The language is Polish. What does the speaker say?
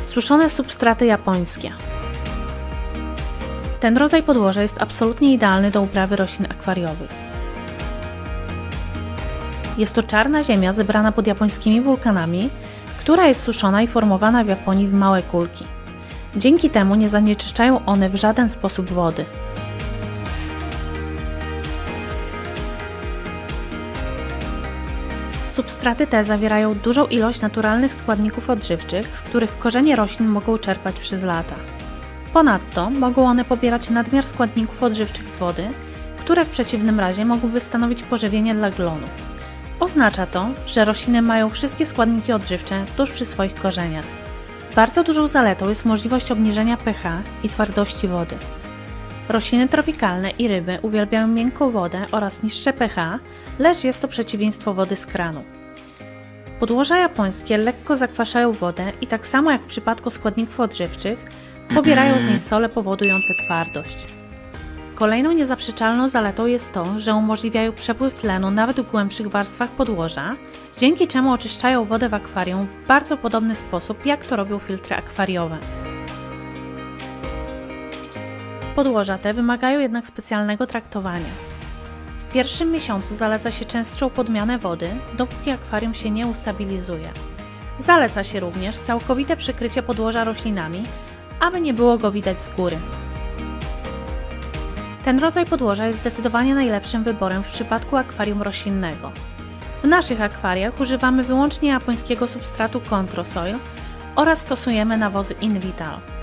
Suszone substraty japońskie. Ten rodzaj podłoża jest absolutnie idealny do uprawy roślin akwariowych. Jest to czarna ziemia zebrana pod japońskimi wulkanami, która jest suszona i formowana w Japonii w małe kulki. Dzięki temu nie zanieczyszczają one w żaden sposób wody. Substraty te zawierają dużą ilość naturalnych składników odżywczych, z których korzenie roślin mogą czerpać przez lata. Ponadto mogą one pobierać nadmiar składników odżywczych z wody, które w przeciwnym razie mogłyby stanowić pożywienie dla glonów. Oznacza to, że rośliny mają wszystkie składniki odżywcze tuż przy swoich korzeniach. Bardzo dużą zaletą jest możliwość obniżenia pH i twardości wody. Rośliny tropikalne i ryby uwielbiają miękką wodę oraz niższe pH, lecz jest to przeciwieństwo wody z kranu. Podłoża japońskie lekko zakwaszają wodę i tak samo jak w przypadku składników odżywczych, pobierają z niej sole powodujące twardość. Kolejną niezaprzeczalną zaletą jest to, że umożliwiają przepływ tlenu nawet w głębszych warstwach podłoża, dzięki czemu oczyszczają wodę w akwarium w bardzo podobny sposób, jak to robią filtry akwariowe. Podłoża te wymagają jednak specjalnego traktowania. W pierwszym miesiącu zaleca się częstszą podmianę wody, dopóki akwarium się nie ustabilizuje. Zaleca się również całkowite przykrycie podłoża roślinami, aby nie było go widać z góry. Ten rodzaj podłoża jest zdecydowanie najlepszym wyborem w przypadku akwarium roślinnego. W naszych akwariach używamy wyłącznie japońskiego substratu Controsoil oraz stosujemy nawozy InVital.